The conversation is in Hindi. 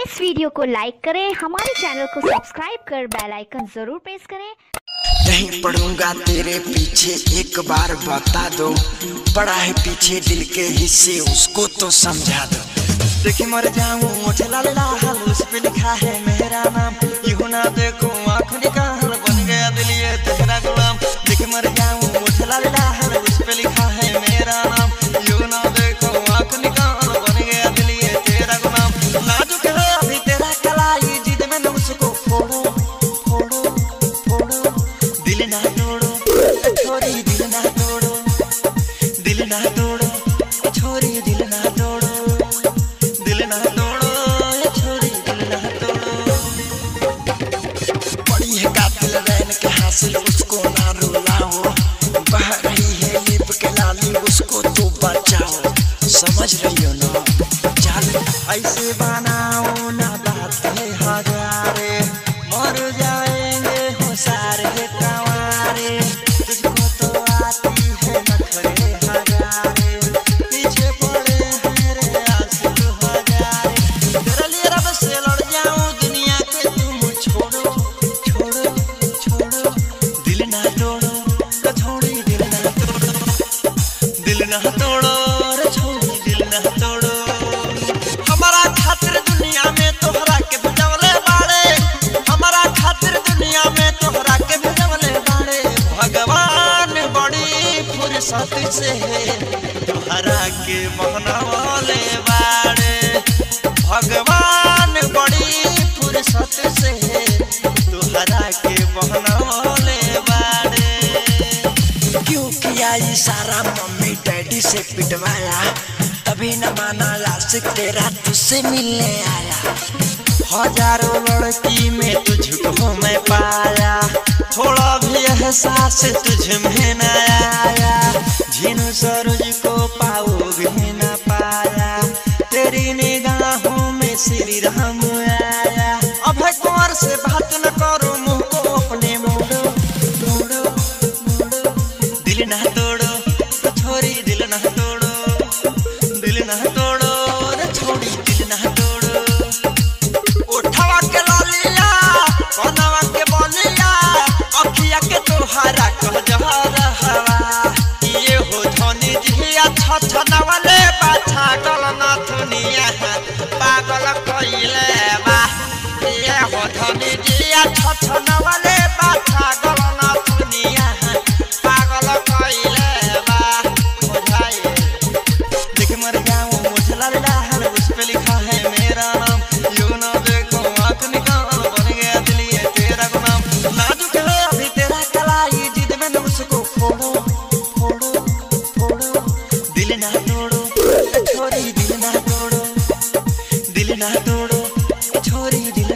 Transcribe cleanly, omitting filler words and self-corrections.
इस वीडियो को लाइक करें, हमारे चैनल को सब्सक्राइब कर बेल आइकन जरूर प्रेस करें। नहीं पढ़ूंगा तेरे पीछे, एक बार बता दो, पड़ा है पीछे दिल के हिस्से, उसको तो समझा दो। देखी मर जाऊं मुझे लाल लाल, उस पे लिखा है मेरा नाम, यूं ना देखो आँख निकाल, बन गया दिल ये तेरा गुलाम। देखी मर जाऊं मुझे लाल लाल, उस पे लिखा है मेरा नाम, यूं ना देखो आँख निकाल, बन गया दिल ये तेरा गुलाम। नाजुक है अभी तेरा कलाई, जिद में न उसको फोड़ो फोड़ो फोड़ो, दिल ना तोड़ो छोरी, दिल ना तोड़ो, दिल ना तोड़ो छोरी, दिल ना तोड़ो, दिल ना तोड़ो छोरी, दिल ना तोड़ो। पड़ी है कातिल रैन के हासिल, उसको ना रुलाओ, बह रही है लिप के लाली, उसको तो बचाओ। समझ रही हो ना? चल ऐसे बनाओ ना बात है हजारे, मर जाएंगे हो सारे कंवारे, तुझको तो आती है नखरे हजारे, पीछे पड़े हैं रे आशिक हजारे। तेरे लिए रब से लड़ जाऊं, दुनिया के तुम छोड़ो छोड़ो छोड़ो, दिल ना तोड़ो छोड़ी, दिल ना तोड़ो, दिल ना तोड़ो रे छोड़ी, दिल ना तोड़ो। हमारा खातिर दुनिया में तोहरा के भेजवले बाड़े, हमारा खातिर दुनिया में तोहरा के भेजवले बाड़े, भगवान बड़ी फुर्सत से तोहरा के महनावले बाड़े, भगवान बड़ी फुर्सत से तोहरा के महनावले बाड़े। क्यों किया इशारा मम्मी डैडी से पिटवाया, तभी न माना आशिक तेरा तुझसे मिलने आया। हजारों लड़की में तुझको मैं पाया, थोड़ा भी एहसास तुझ में न आया, झीनू सरोज को पाओगे न पाया, तेरी निगाहों में श्री राम आया। अब है कुंवर से बात न करो, मुंह को अपने मोड़ो मोड़ो मोड़ो, दिल ना तोड़ो छोरी, दिल ना तोड़ो, दिल ना तोड़ो रे छोड़ी, दिल ना तोड़ो। उठावा के लालिया, कनवा के बोलिया, अखिया के तोहरा कह जहर हवा, ये हो धनी जिया छछनवले पाछा गल ना दुनिया पागल कइले बा, ये हो धनी जिया छछनवले पाछा गल ना दुनिया पागल कइले बा। बुझाए देख मर जाऊं मुझे लाल लाल, उस पे लिखा है मेरा नाम, यूं ना देखो आँख निकाल, बन गया दिल ये तेरा गुलाम। नाजुक है अभी तेरा कलाई, जिद में न उसको फोड़ो फोड़ो फोड़ो, दिल ना तोड़ो छोरी, दिल ना तोड़ो, दिल ना तोड़ो छोरी, दिल